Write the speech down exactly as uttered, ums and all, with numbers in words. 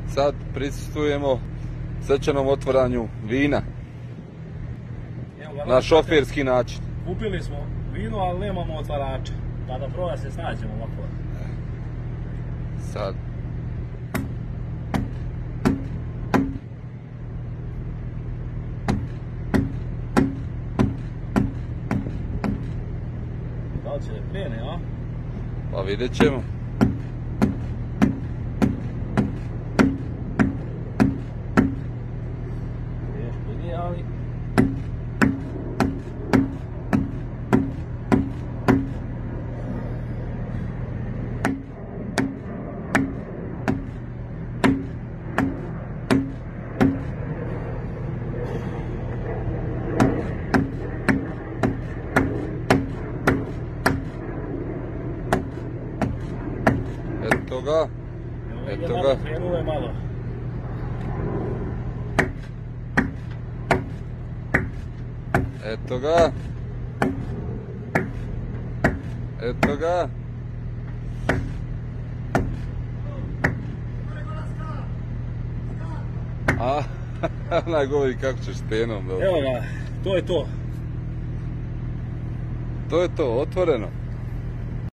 Sad prisustujemo svečanom otvaranju vina na šoferski način. Kupili smo vino, ali nemamo otvarača, pa da prvo se snađemo ovako. Sad. Da li će da krene, a? Pa vidjet ćemo. Teško nije, ali... Eto ga, eto ga. Krenulo je malo. Eto ga. Eto ga. A, onaj govori kako ćeš stenom. Evo ga, to je to. To je to, otvoreno.